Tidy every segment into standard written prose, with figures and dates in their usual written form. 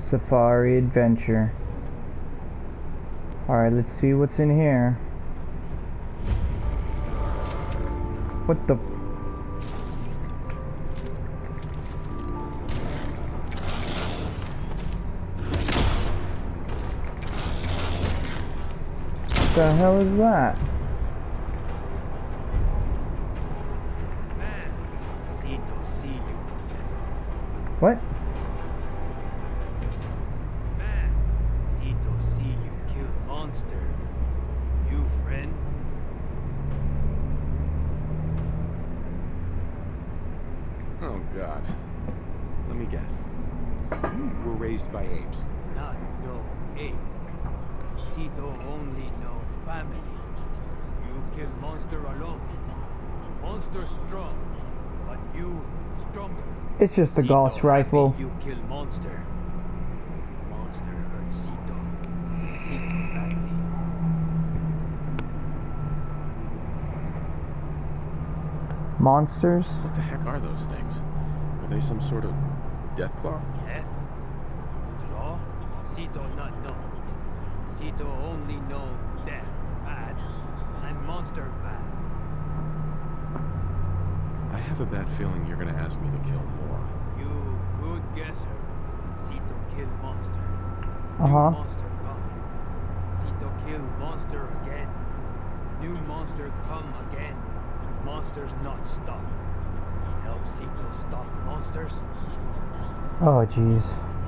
Safari adventure. Alright, let's see what's in here. What the? What the hell is that? What? Man, Cito see you kill monster. You friend? Oh God. Let me guess. You were raised by apes. Not no ape. Cito only know family. You kill monster alone. Monster strong, but you stronger. It's just a Gauss rifle. You kill monster. Monster hurt Cito. Cito family. Monsters? What the heck are those things? Are they some sort of death claw? Death? Claw? Cito not know. Cito only know death bad and monster bad. I have a bad feeling you're gonna ask me to kill more. You good guesser. Cito kill monster. New Uh-huh. monster come. Cito kill monster again. New monster come again. Monsters not stop. Help Cito stop monsters. Oh, jeez.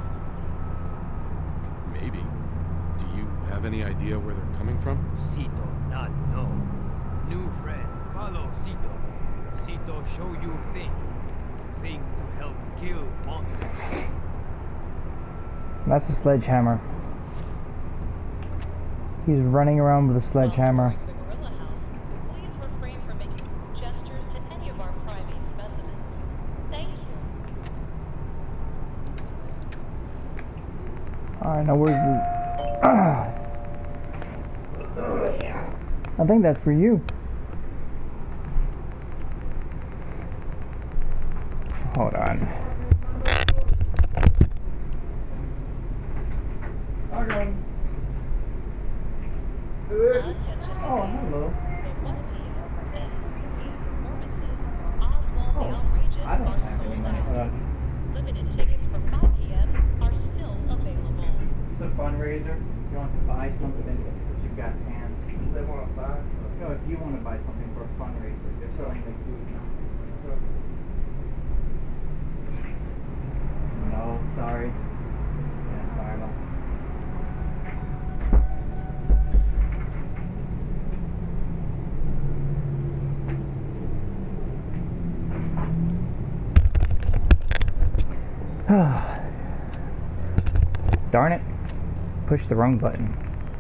Maybe. Do you have any idea where they're coming from? Cito not know. New friend, follow Cito. Cito show you thing. Thing to help kill monsters. That's a sledgehammer. He's running around with a sledgehammer. The gorilla house. Please refrain from making gestures to any of our primate specimens. Thank you. Alright, now where's the... I think that's for you. Hold on. Attention. Oh, hello. The 1 p.m. and 3 p.m. performances, Oswald the Outrageous I don't are have any sold money. out. Limited tickets for 5 p.m. are still available. It's a fundraiser. You want to buy something but you've got hands. They want to buy? No, if you want to buy something for a fundraiser, they're selling like food now. No, sorry. Yeah, sorry about that. Darn it. Pushed the wrong button.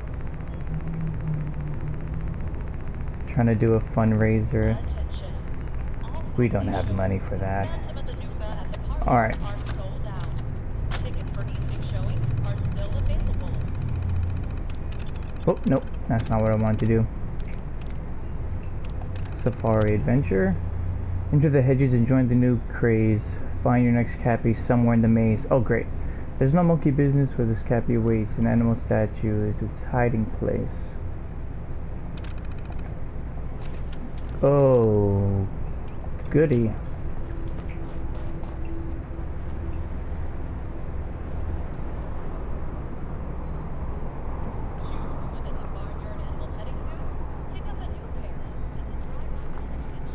Trying to do a fundraiser. Attention. All We don't have money for that. Phantom of the Nuka at the park Alright. are sold out. Tickets for evening showings are still available. Oh, nope. That's not what I wanted to do. Safari adventure. Enter the hedges and join the new craze. Find your next Cappy somewhere in the maze. Oh, great. There's no monkey business where this Cappy waits. An animal statue is its hiding place. Oh, goody. Within the barnyard animal petting zoo, pick up a new pair at the dry run package.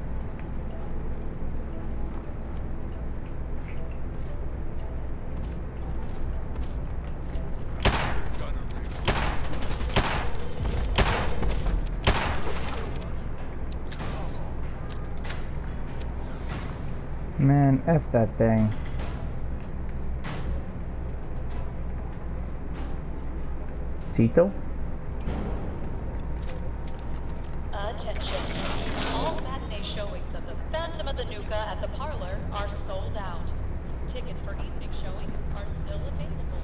Man, F that thing. Cito? Attention. All matinee showings of the Phantom of the Nuka at the parlor are sold out. Tickets for evening showings are still available.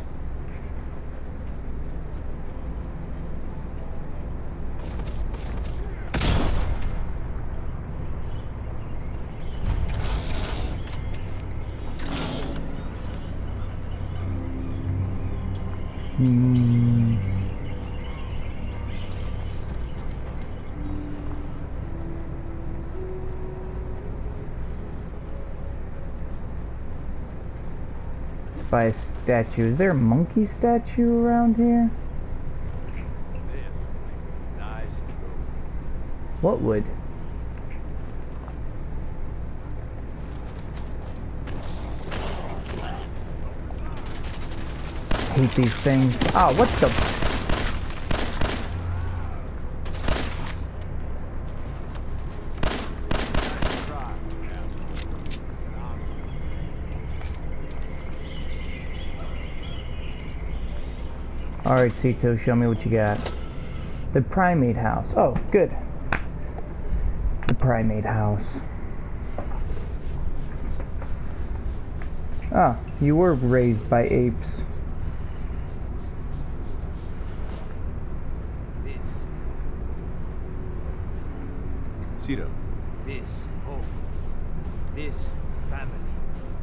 Hmm. By a statue. Is there a monkey statue around here? Nice trophy. What would? Hate these things. Ah, what the? Alright, Cito, show me what you got. The primate house. Oh, good. The primate house. Ah, you were raised by apes. Cito. This home. This family.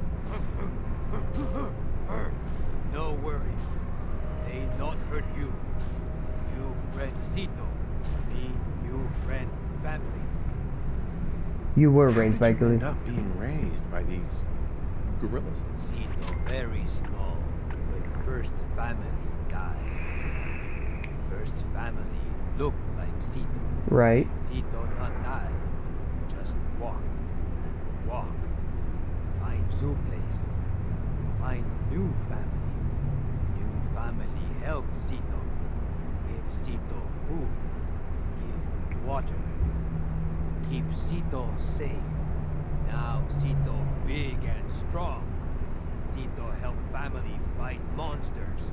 No worry. They not hurt you. You friend Cito. Me, you friend family. You were raised by How did you gorillas. end up being raised by these gorillas? Cito very small when first family died. First family looked like Cito. Right. Cito not die. Just walk. Walk. Find zoo place. Find new family. New family help Cito. Give Cito food. Give water. Keep Cito safe. Now Cito big and strong. Cito help family fight monsters.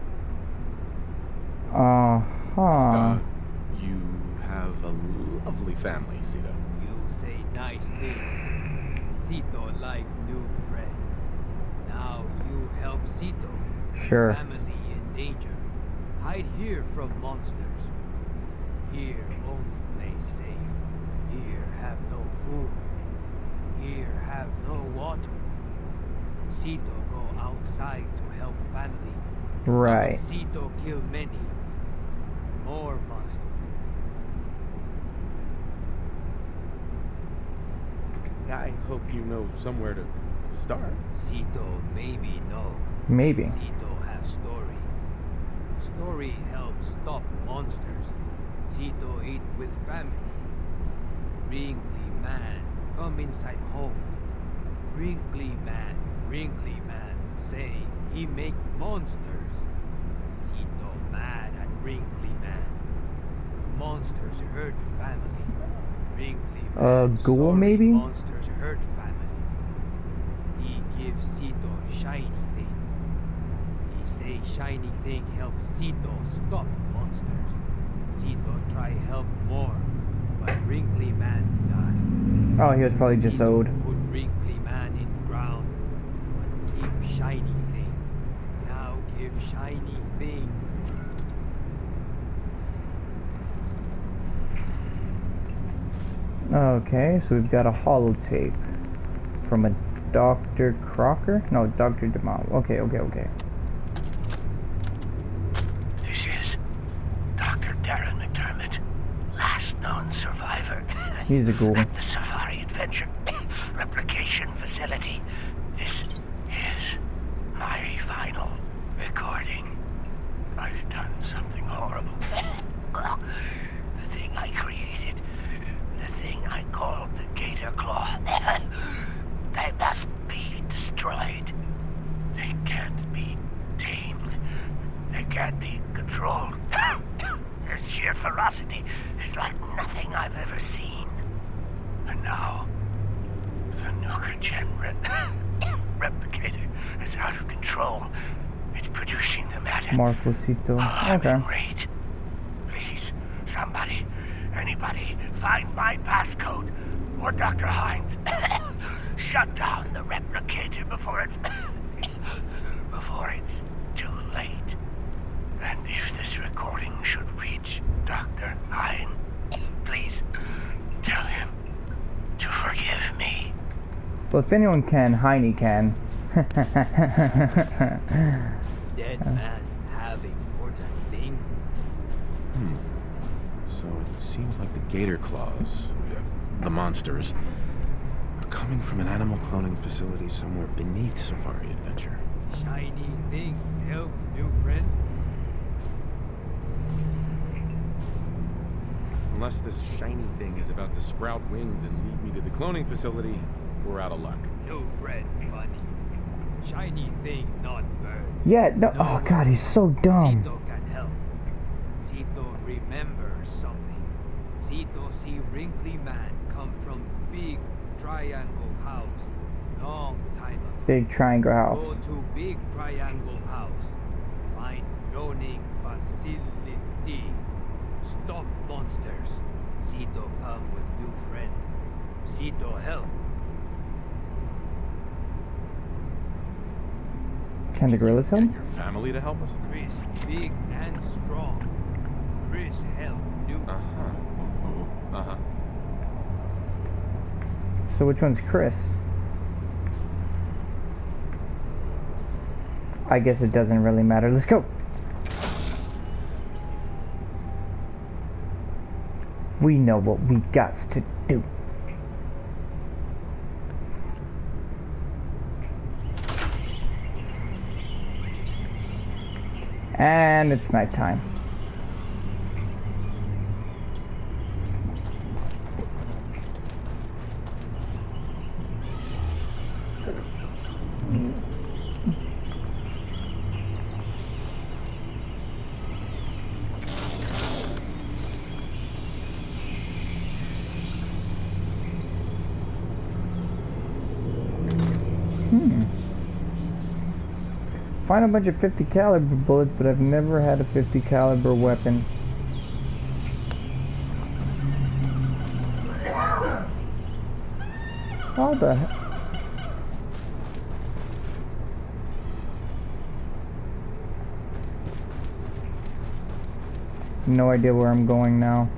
You have a lovely family, Cito. You say nice thing. Cito like new friend. Now you help Cito. Sure. Family in danger. Hide here from monsters. Here only play safe. Here have no food. Here have no water. Cito go outside to help family. Right. Cito kill many. More monsters. I hope you know somewhere to start. Cito maybe no. Maybe. Cito have story. Story help stop monsters. Cito eat with family. Wrinkly man come inside home. Wrinkly man say he make monsters. Cito mad at Wrinkly man. Monsters hurt family. Wrinkly man ghoul sorry maybe? monsters hurt family. He give Cito shiny thing. He say shiny thing help Cito stop monsters. Cito try help more, but Wrinkly man die. Oh, he was probably just Cito owed. put Wrinkly man in ground, but keep shiny thing. Now give shiny thing. Okay, so we've got a holotape from a Dr. Crocker? No, Dr. DeMol. Okay. This is Dr. Darren McDermott, last known survivor. He's a ghoul. At the Safari Adventure Replication Facility. This is my final recording. I've done something horrible. Well, the thing I created, the thing I called the Gator Claw, they must be destroyed. They can't be tamed. They can't be controlled. Their sheer ferocity is like nothing I've ever seen. And now, the Nuka-Gen replicator is out of control. It's producing them at an Marcosito. alarming Okay. rate. Please, somebody, anybody, find my passcode or Dr. Hines. Shut down the replicator before it's too late. And if this recording should reach Dr. Hines, please tell him to forgive me. Well, if anyone can, Heine can. Dead man have important So it seems like the gator claws, the monsters, are coming from an animal cloning facility somewhere beneath Safari Adventure. Shiny thing help, new friend. Unless this shiny thing is about to sprout wings and lead me to the cloning facility, we're out of luck. New friend, funny. Shiny thing, not bird. Yeah, no. Oh god, he's so dumb. Cito can help. Cito remembers something. Cito see wrinkly man come from big triangle house. Long time ago. Big triangle house. Go to big triangle house. Find cloning facility. Stop monsters. Cito come with new friend. Cito help. Can the gorillas help? Get your family to help us? Chris, big and strong. Chris help new. So which one's Chris? I guess it doesn't really matter. Let's go. We know what we got to do. And it's nighttime. Find a bunch of 50 caliber bullets, but I've never had a 50 caliber weapon. How the heck? No idea where I'm going now.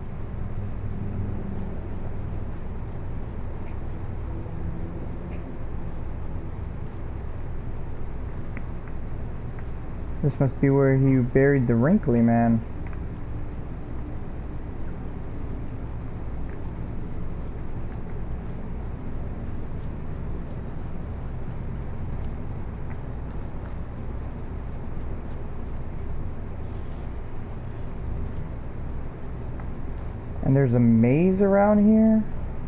This must be where he buried the wrinkly man. And there's a maze around here?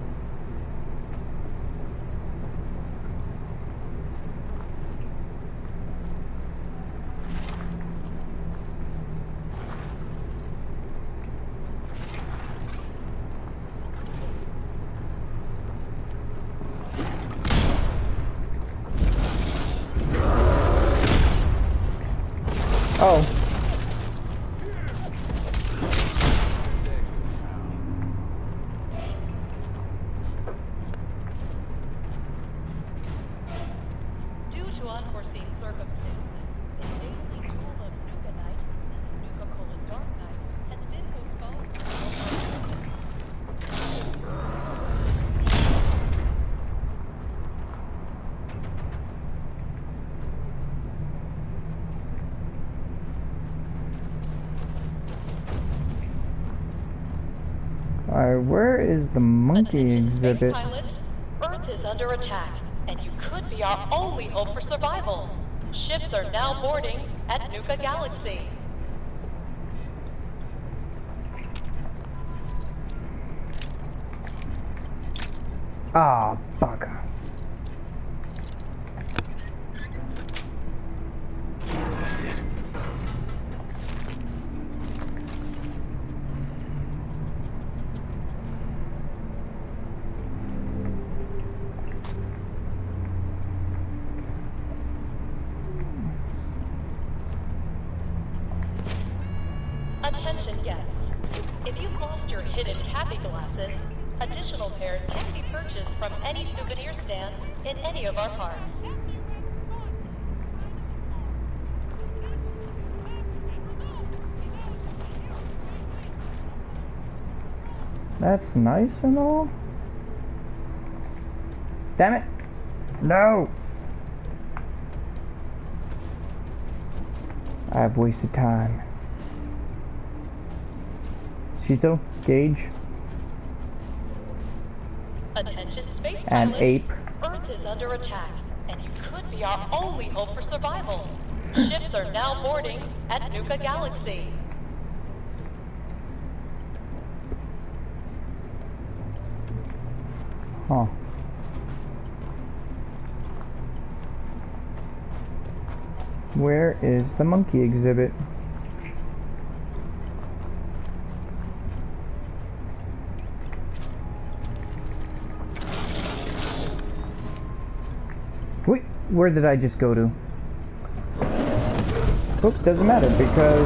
Oh. Due to unforeseen circumstances, the daily duel of Nuka Night and the Nuka-World Dark Night has been postponed. Alright, where is the monkey Attention space exhibit? pilots, Earth is under attack, and you could be our only hope for survival. Ships are now boarding at Nuka Galaxy. Ah, bugger. That's it. Attention guests. If you've lost your hidden Cappy glasses, additional pairs can be purchased from any souvenir stand in any of our parks. That's nice and all. Damn it! No! I've wasted time. Sito, Gage, Attention space and pilots. Ape. Earth is under attack, and you could be our only hope for survival. Ships are now boarding at Nuka Galaxy. Huh. Where is the monkey exhibit? Wait, where did I just go to? Oop, doesn't matter because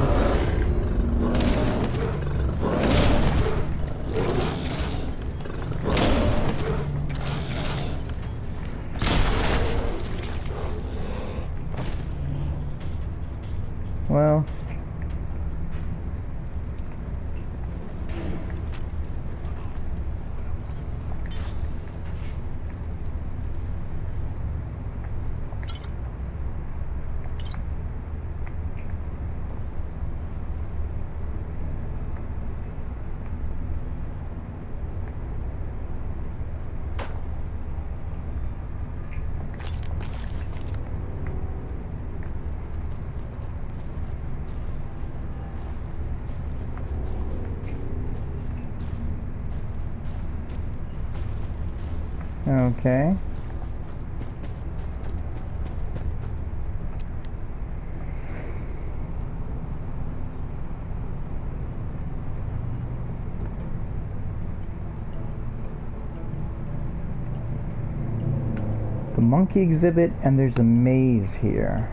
well, okay. The monkey exhibit, and there's a maze here.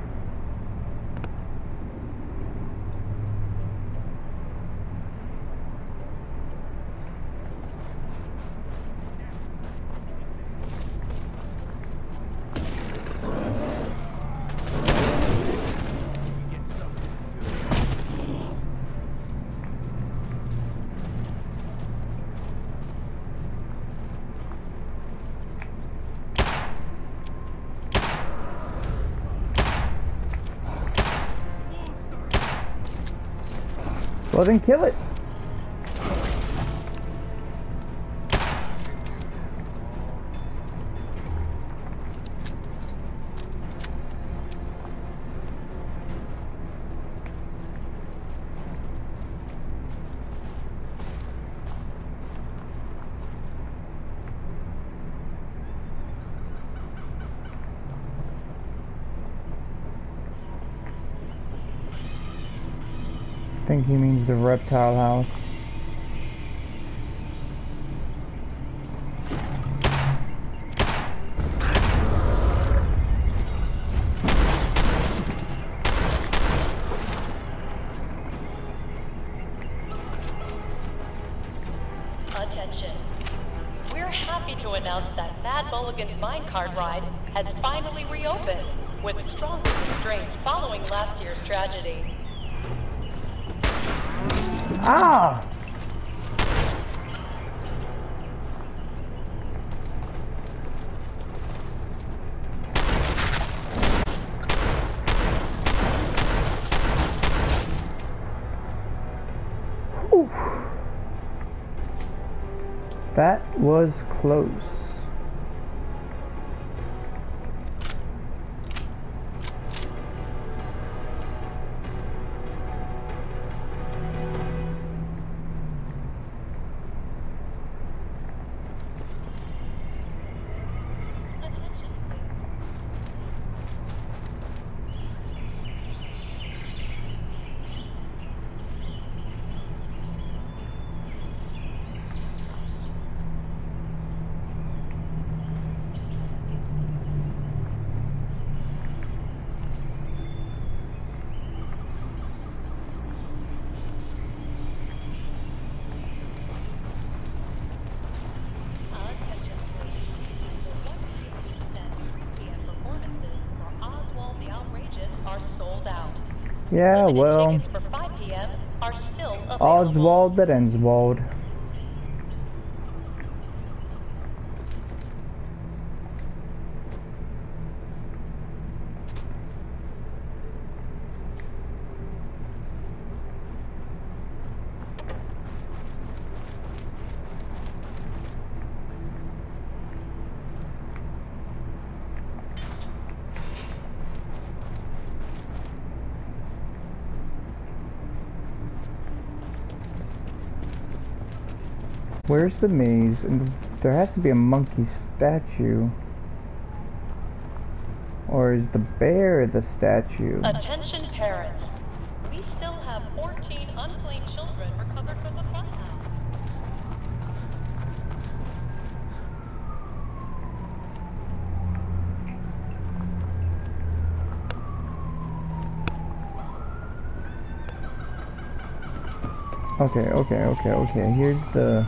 Well, then kill it. I think he means the reptile house. Attention. We're happy to announce that Mad Mulligan's minecart ride has finally reopened with stronger constraints following last year's tragedy. Ah! Whew. That was close. Yeah, well, tickets for 5 p.m. are still available. Oswald that Enswald. Where's the maze? And there has to be a monkey statue. Or is the bear the statue? Attention parents. We still have 14 unclaimed children recovered from the fun house. Okay. Here's the...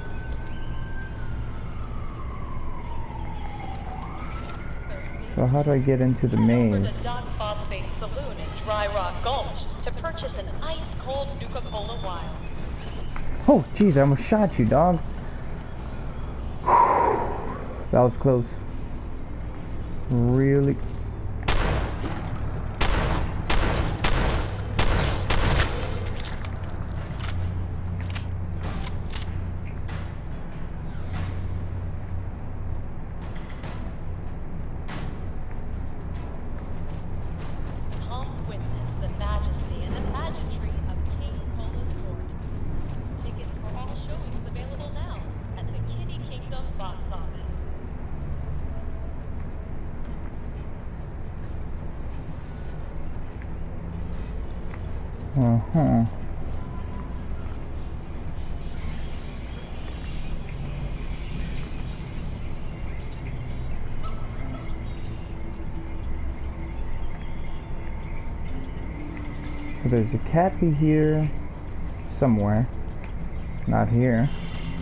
So how do I get into the maze? The Doc Phosphate Saloon in Dry Rock Gulch to purchase an ice-cold Nuka-Cola Wild. Oh, jeez, I almost shot you, dog. That was close. Really. Uh-huh. So there's a Cappy here somewhere. Not here.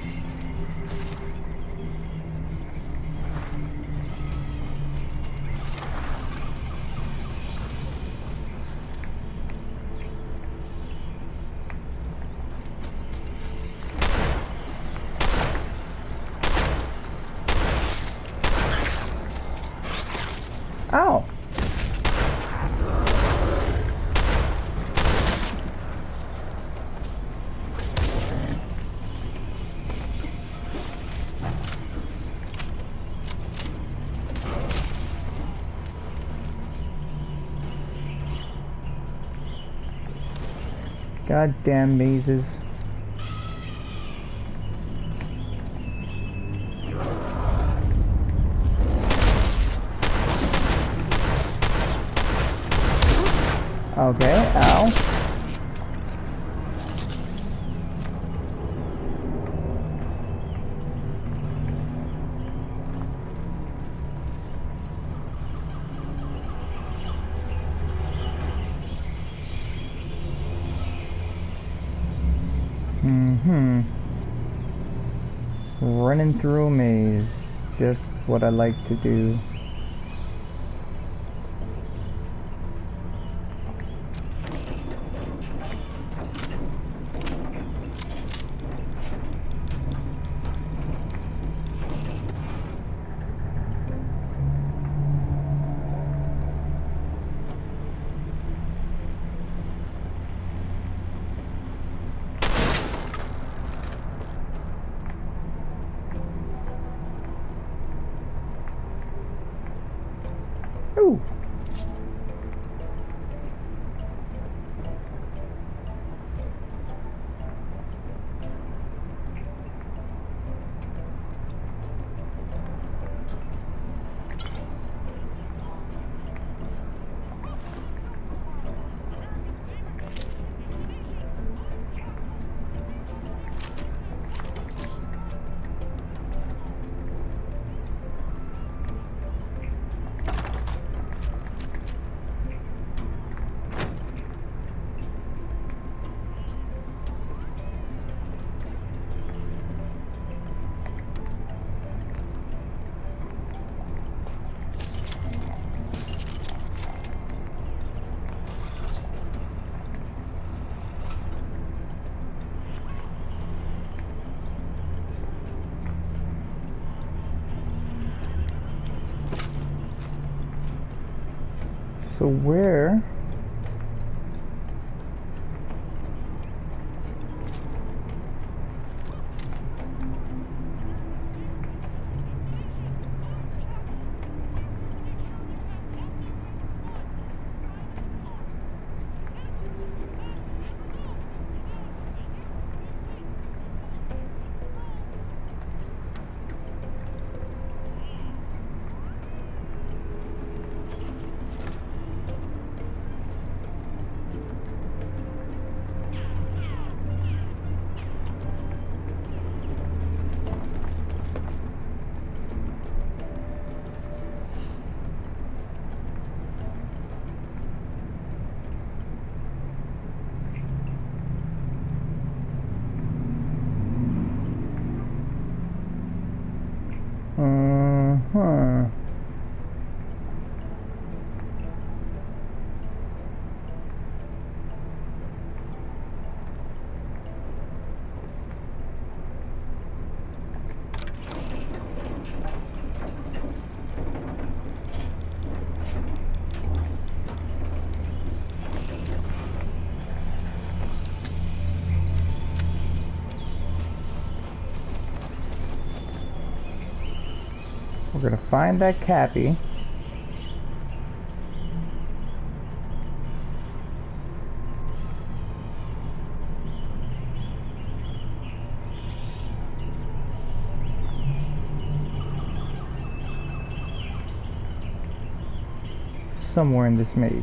Ow! Goddamn mazes. Okay, ow. Running through a maze. Just what I like to do. Ooh. So where? We're gonna find that Cappy. Somewhere in this maze.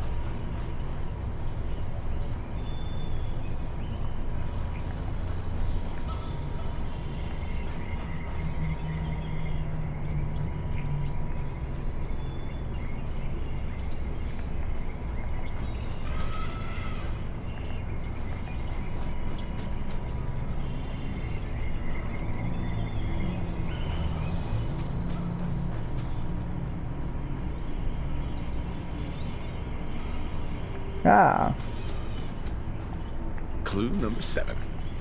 Ah. Clue number 7.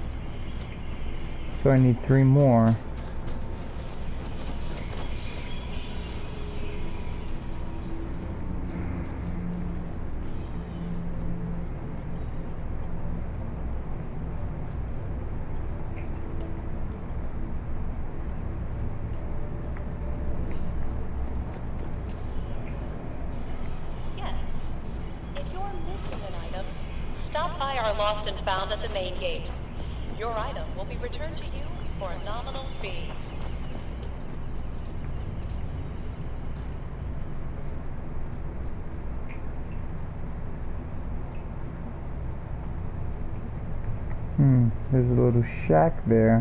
So I need 3 more. Stop by our Lost and Found at the main gate. Your item will be returned to you for a nominal fee. There's a little shack there.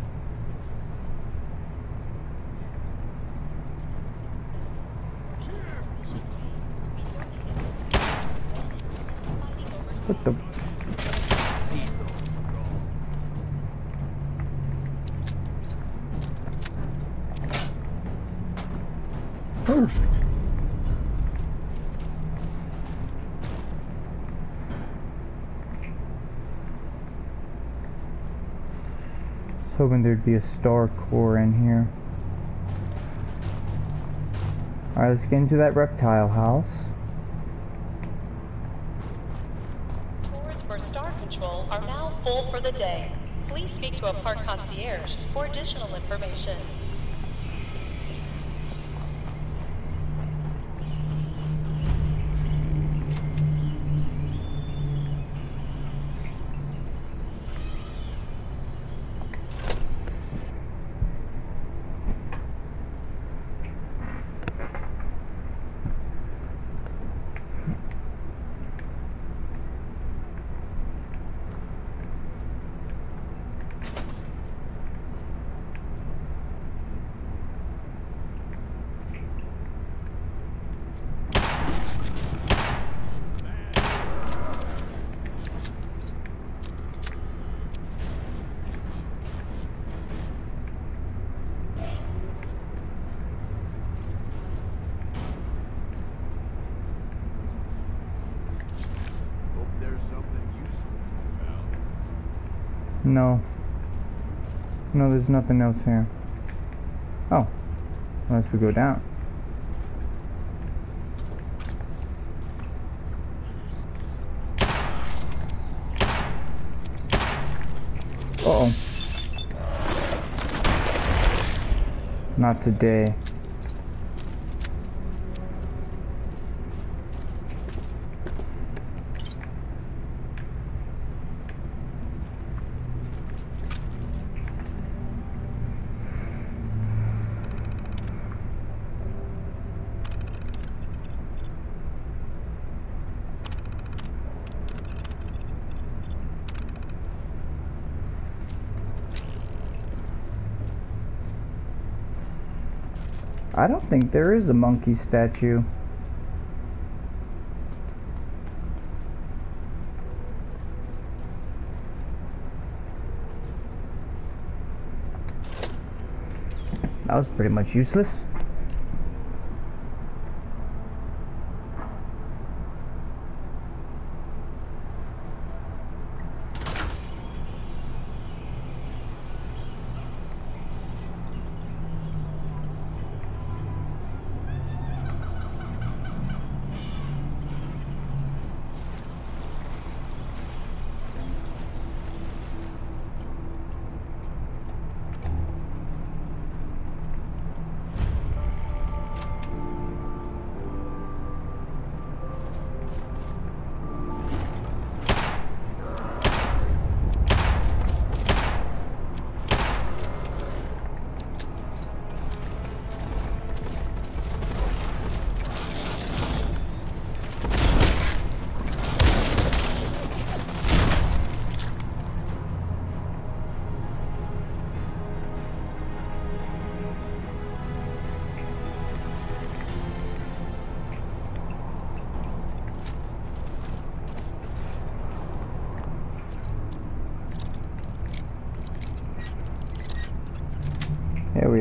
What the? Perfect. I was hoping there'd be a star core in here. Alright, let's get into that reptile house. Tours for Star Control are now full for the day. Please speak to a park concierge for additional information. No. No, there's nothing else here. Oh. Unless we go down. Uh-oh. Not today. I don't think there is a monkey statue. That was pretty much useless.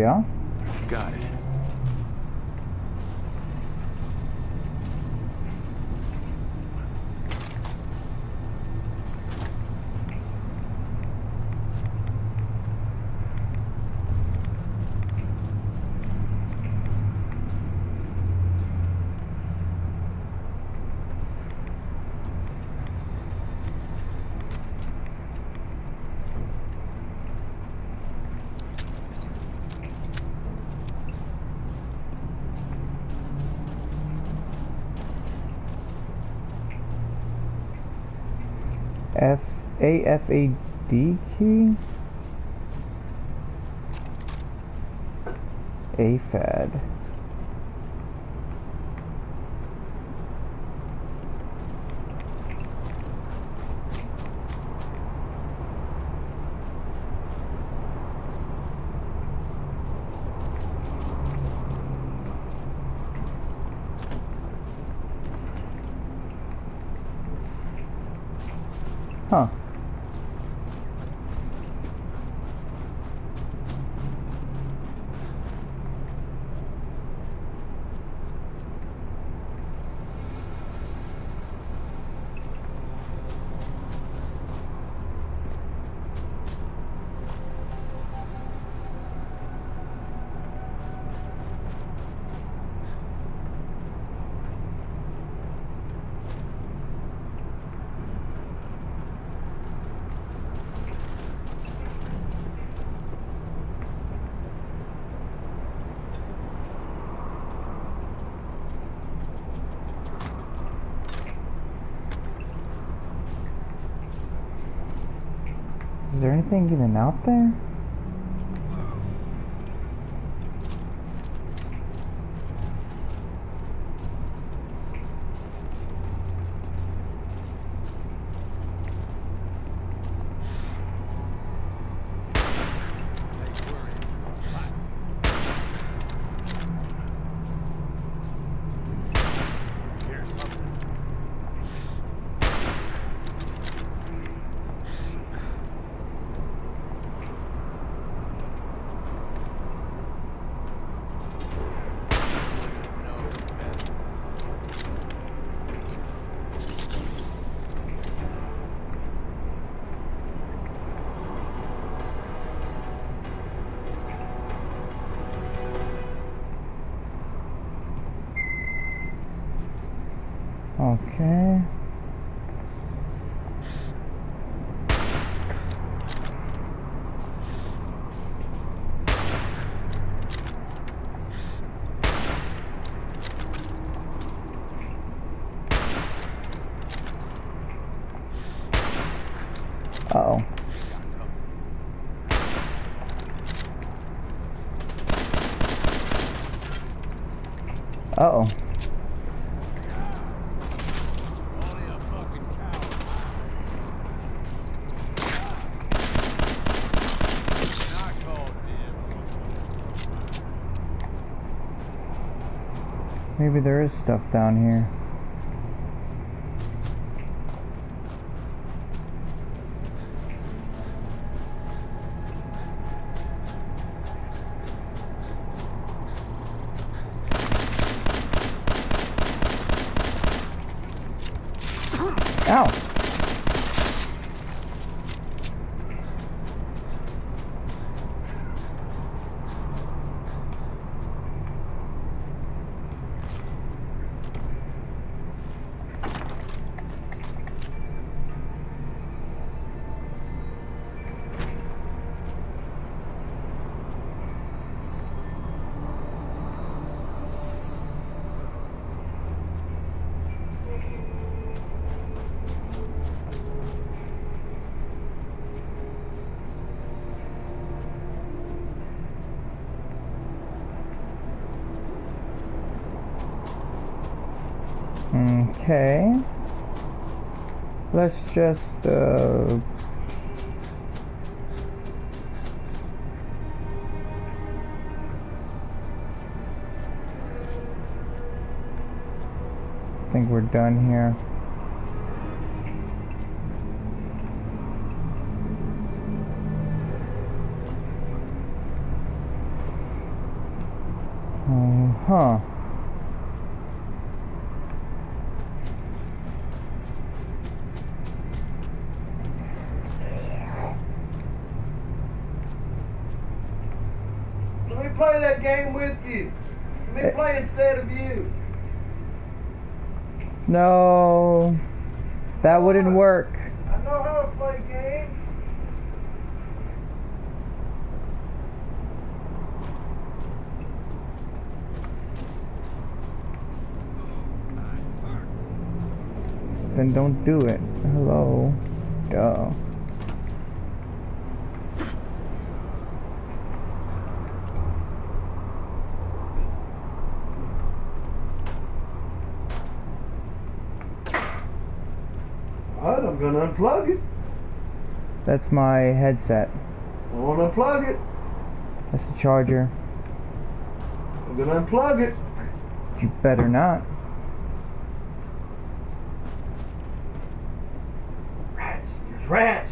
yeah. Got it. AFAD key? AFAD. Huh. Is there anything even out there? Okay. Uh-oh. Uh-oh. Maybe there is stuff down here. Ow! Okay. Let's just, I think we're done here. Huh. Let me play that game with you. Let me play instead of you. No. That wouldn't work. I know how to play games. Then don't do it. Hello. Duh. Alright, I'm gonna unplug it. That's my headset. I wanna unplug it. That's the charger. I'm gonna unplug it. You better not. Rats. There's rats.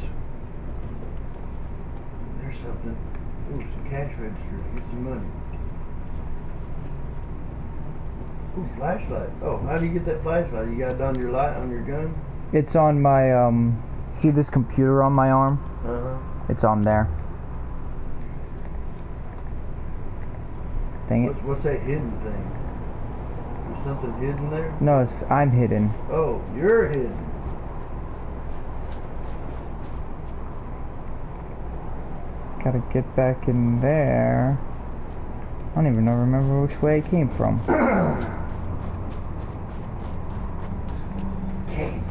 There's something. Ooh, some cash registers. Get some money. Ooh, flashlight. Oh, how do you get that flashlight? You got it on your light on your gun? It's on my, see this computer on my arm? Uh-huh. It's on there. Dang it. What's that hidden thing? There's something hidden there? No, I'm hidden. Oh, you're hidden. Gotta get back in there. I don't even remember which way I came from. Okay.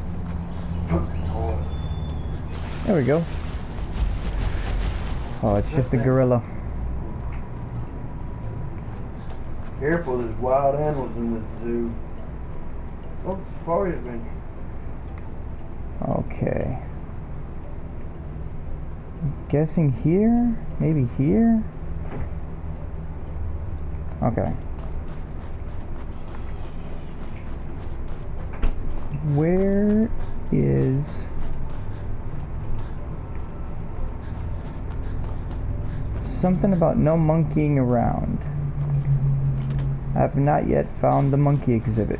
There we go. Oh, it's just a gorilla. Careful, there's wild animals in this zoo. Oh, safari adventure. Okay. I'm guessing here? Maybe here? Okay. Where is... something about no monkeying around. I have not yet found the monkey exhibit.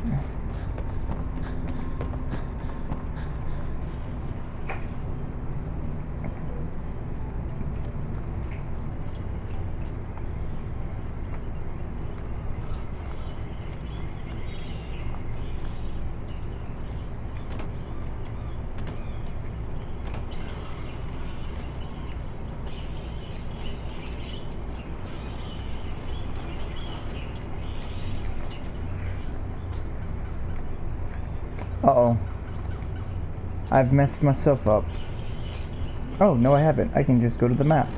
Uh-oh. I've messed myself up. Oh, no I haven't. I can just go to the map.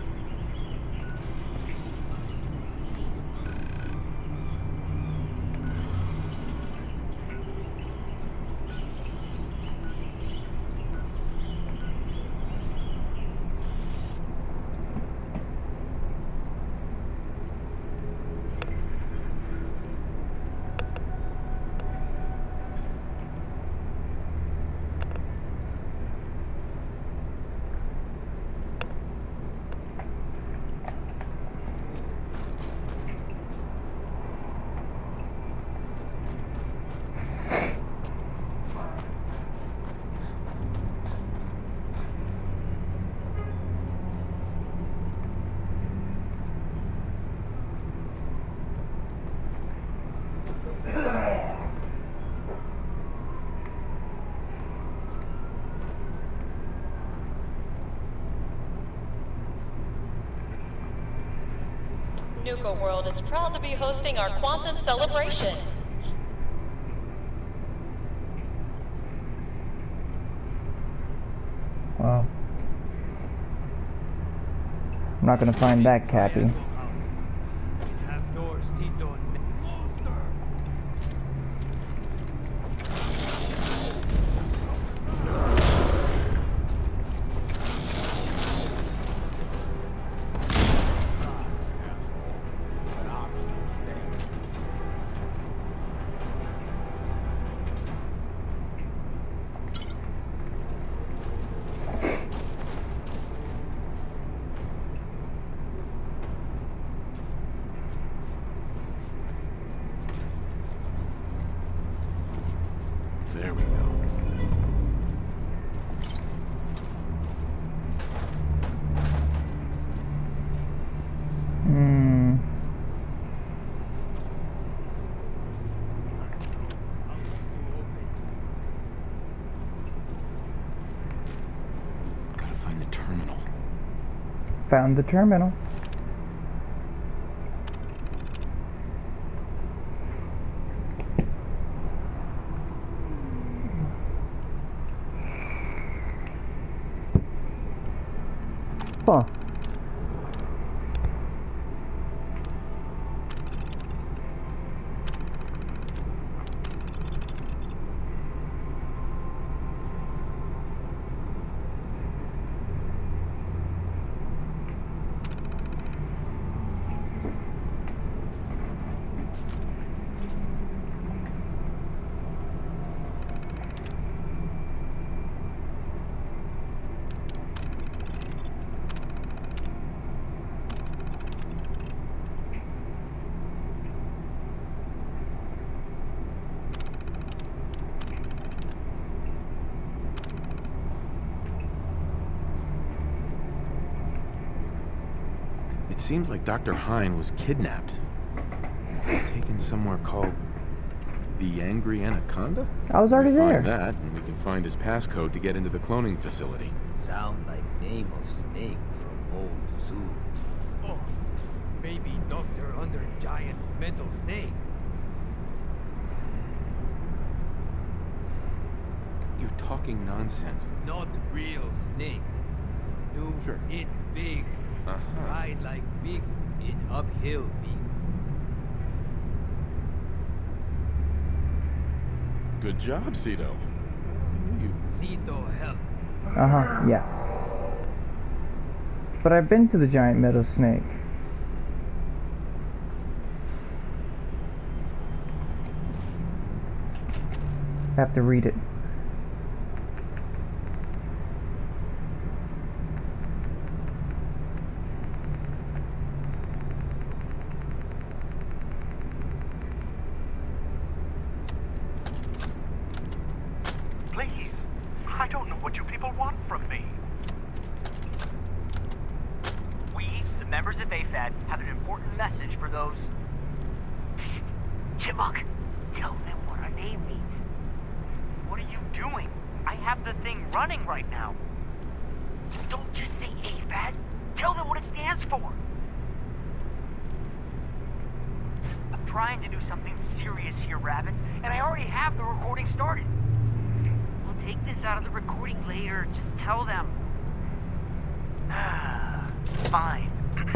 Nuka-World is proud to be hosting our quantum celebration. Well, I'm not gonna find that Cappy. find the terminal. Found the terminal. Huh. It seems like Dr. Hine was kidnapped. Taken somewhere called the Angry Anaconda? I was already we there. Find that, and we can find his passcode to get into the cloning facility. Sound like name of snake from old zoo. Oh, baby doctor under giant mental snake. You're talking nonsense. Not real snake. Do Sure. it big. Ride like pigs in uphill beam. Good job, Cito. You Cito help. Yeah. But I've been to the giant meadow snake. I have to read it. Please, I don't know what you people want from me. We, the members of AFAD, have an important message for those... Psst. Chipmunk, tell them what our name means. What are you doing? I have the thing running right now. Don't just say AFAD. Tell them what it stands for. I'm trying to do something serious here, Rabbits, and I already have the recording started. We'll take this out of the recording later. Just tell them. Fine.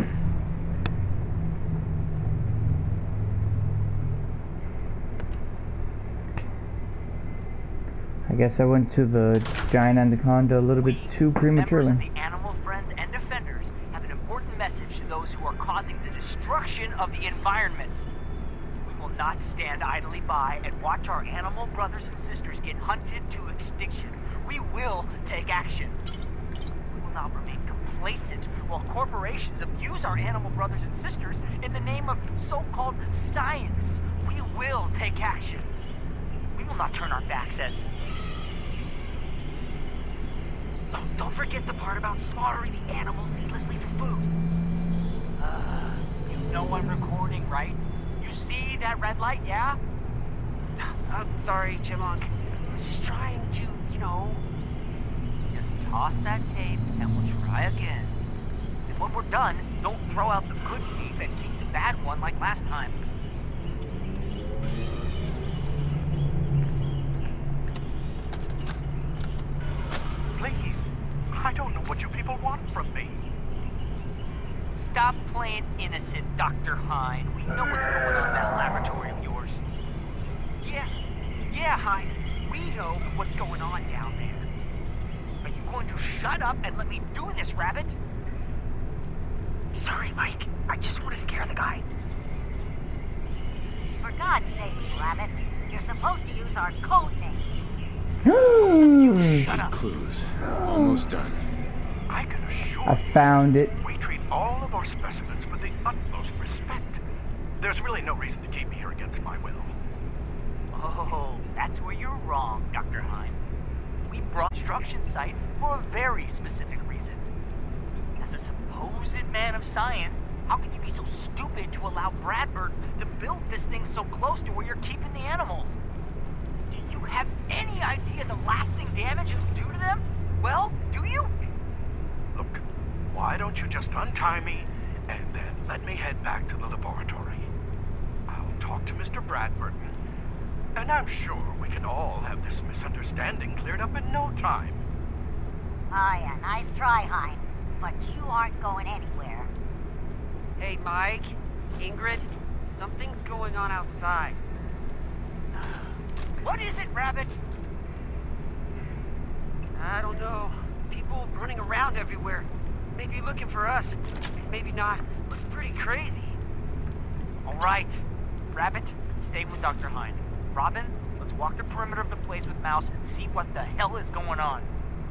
I guess I went to the giant anaconda a little bit too prematurely. Members of the animal friends and defenders have an important message to those who are causing the destruction of the environment. We will not stand idly by and watch our animal brothers and sisters get hunted to extinction. We will take action. We will not remain complacent while corporations abuse our animal brothers and sisters in the name of so-called science. We will take action. We will not turn our backs as... Oh, don't forget the part about slaughtering the animals needlessly for food. You know I'm recording, right? You see that red light, yeah? Sorry, Chipmunk. I was just trying to, you know... Just toss that tape and we'll try again. And when we're done, don't throw out the good tape and keep the bad one like last time. Please, I don't know what you people want from me. Stop playing innocent, Dr. Hine. We know what's going on in that laboratory of yours. Yeah, Hine. We know what's going on down there. Are you going to shut up and let me do this, Rabbit? Sorry, Mike. I just want to scare the guy. For God's sakes, Rabbit, you're supposed to use our code names. Eight clues. Almost done. I can assure I found it. we treat all of our specimens with the utmost respect. There's really no reason to keep me here against my will. Oh, that's where you're wrong, Dr. Hine. We brought construction site for a very specific reason. As a supposed man of science, how can you be so stupid to allow Bradford to build this thing so close to where you're keeping the animals? Do you have any idea the lasting damage it'll do to them? Well, do you? untie me, and then let me head back to the laboratory. I'll talk to Mr. Bradford, and I'm sure we can all have this misunderstanding cleared up in no time. Oh yeah, nice try, Hein. But you aren't going anywhere. Hey, Mike, Ingrid, something's going on outside. What is it, Rabbit? I don't know. People running around everywhere. Maybe looking for us. Maybe not. Looks pretty crazy. All right. Rabbit, stay with Dr. Hein. Robin, let's walk the perimeter of the place with Mouse and see what the hell is going on.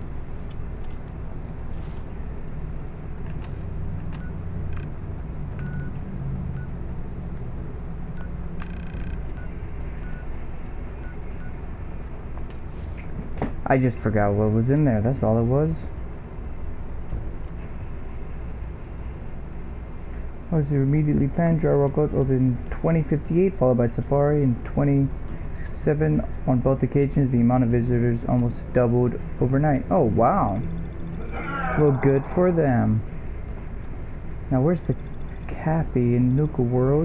I just forgot what was in there, that's all it was. I was immediately planned. Jar Rock opened in 2058, followed by Safari in 27. On both occasions, the amount of visitors almost doubled overnight. Oh, wow. Well, good for them. Now, where's the Cappy in Nuka-World?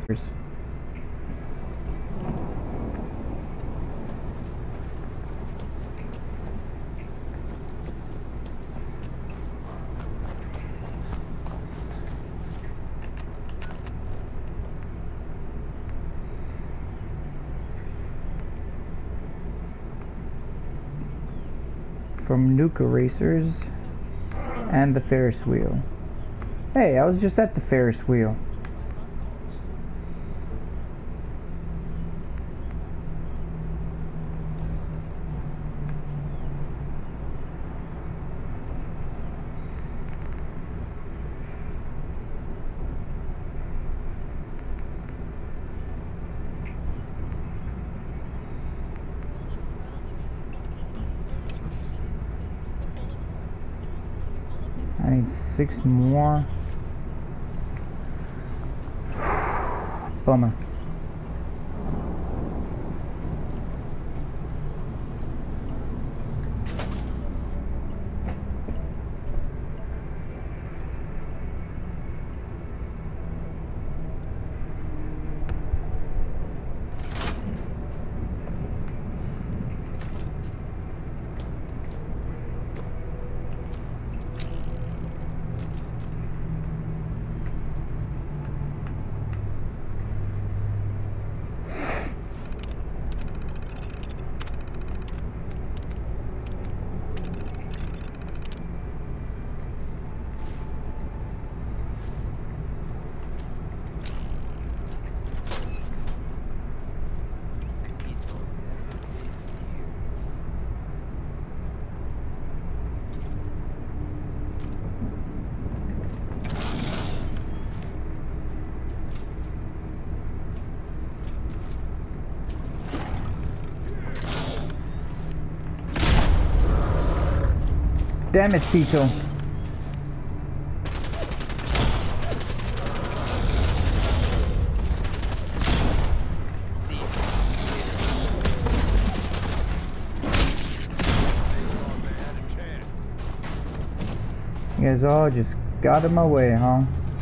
From Nuka Racers and the Ferris wheel. Hey, I was just at the Ferris wheel. I need 6 more. Bummer. Damn it, Tito. You guys all just got in my way, huh?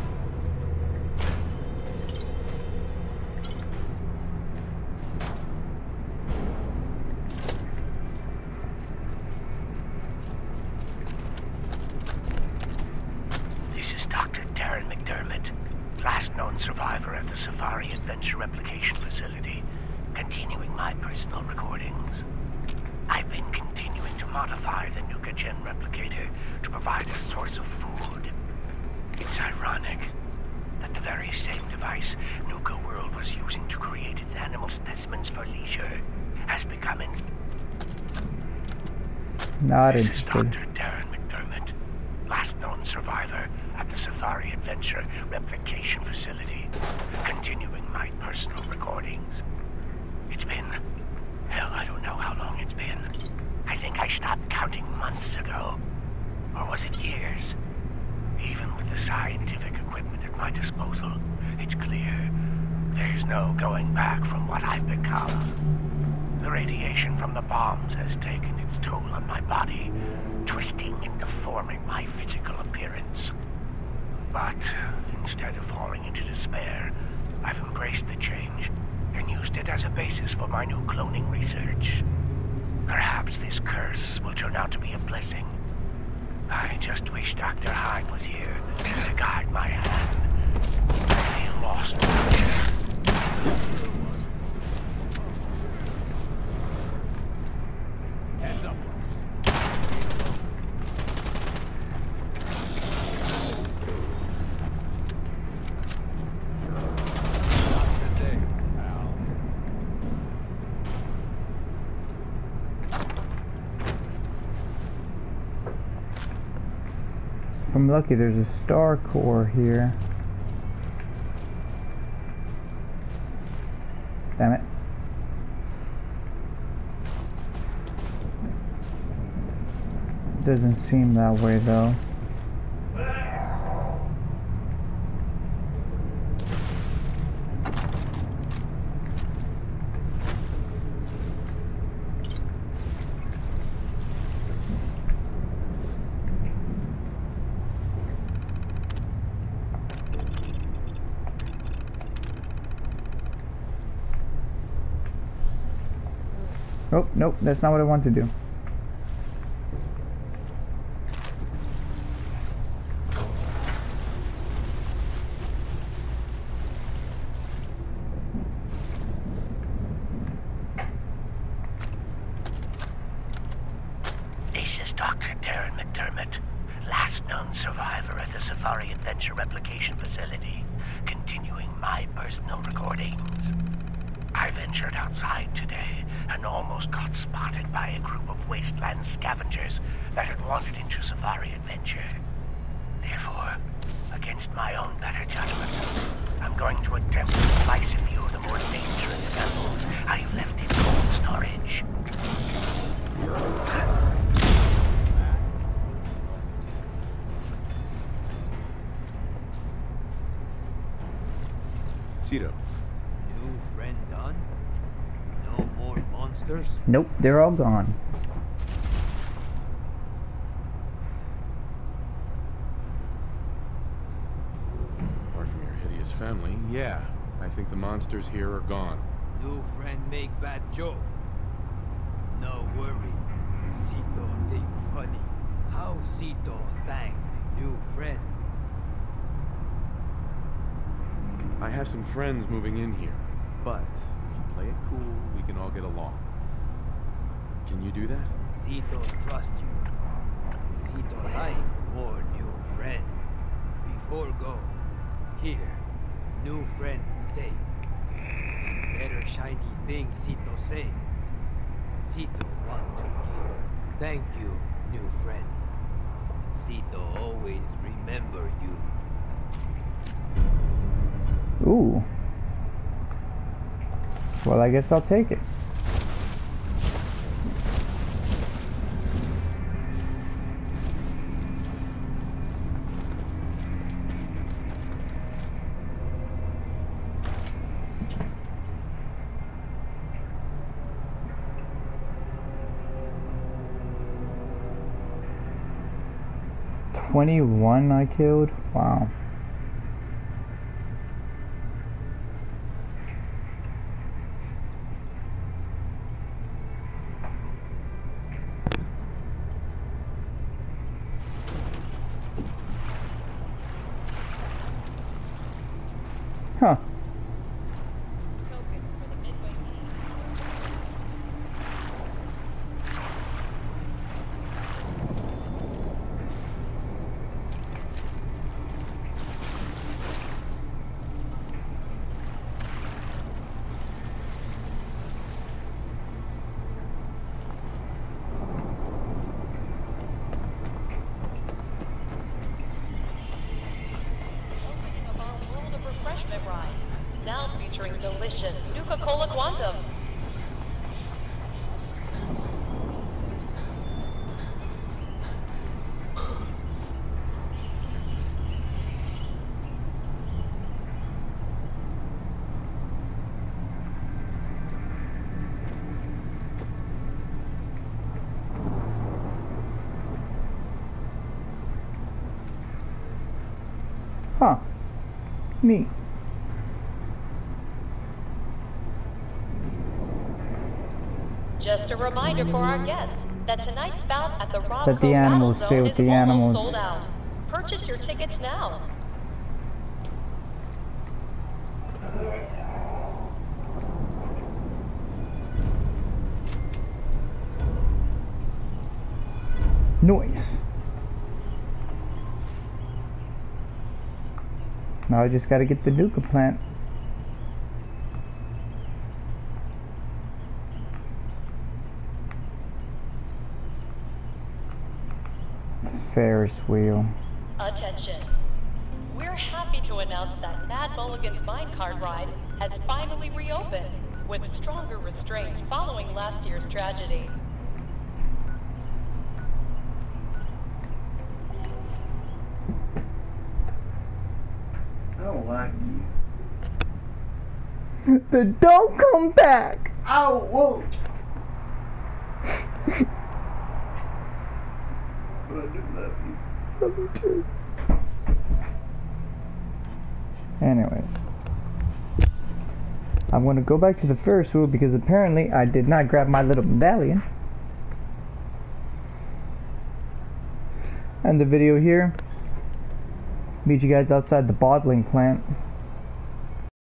Survivor at the Safari Adventure Replication Facility, continuing my personal recordings. I've been continuing to modify the Nuka-Gen replicator to provide a source of food. It's ironic that the very same device Nuka-World was using to create its animal specimens for leisure has become This is Dr. Darren McDermott, last known survivor at the Safari Adventure Replication Facility, continuing my personal recordings. It's been, hell, I don't know how long it's been. I think I stopped counting months ago. Or was it years? Even with the scientific equipment at my disposal, it's clear there's no going back from what I've become. The radiation from the bombs has taken its toll on my body, twisting and deforming my physical appearance. But instead of falling into despair, I've embraced the change and used it as a basis for my new cloning research. Perhaps this curse will turn out to be a blessing. I just wish Dr. Hine was here to guide my hand. I feel lost. Hands up. If I'm lucky, there's a star core here. Damn it. Doesn't seem that way though. Oh, nope, that's not what I want to do. This is Dr. Darren McDermott, last known survivor at the Safari Adventure Replication Facility, continuing my personal recordings. I ventured outside today and almost got spotted by a group of wasteland scavengers that had wandered into Safari Adventure. Therefore, against my own better judgment, I'm going to attempt to slice a few of the more dangerous samples I left in cold storage. Cito. New friend done? No more monsters? Nope, they're all gone. Apart from your hideous family, yeah. I think the monsters here are gone. New friend make bad joke. No worry. Cito think funny. How Cito thank new friend? I have some friends moving in here, but if you play it cool, we can all get along. Can you do that? Cito trust you. Cito like more new friends. Before go, here, new friend take. Better shiny thing Cito say. Cito want to give. Thank you, new friend. Cito always remember you. Ooh. Well, I guess I'll take it. "21 I killed? Wow. Huh. Token for the Midway team. Neat. Just a reminder for our guests that tonight's bout at the Rob Let the Battle animals stay Zone with is the almost animals. sold out. Purchase your tickets now. Noise. Now I just gotta get the Nuka plant. Ferris wheel. Attention. We're happy to announce that Mad Mulligan's minecart ride has finally reopened with stronger restraints following last year's tragedy. I don't like you. Then don't come back! I won't. But I do love you. Love you too. Anyways. I'm gonna go back to the Ferris wheel because apparently I did not grab my little medallion. And the video here. Meet you guys outside the bottling plant.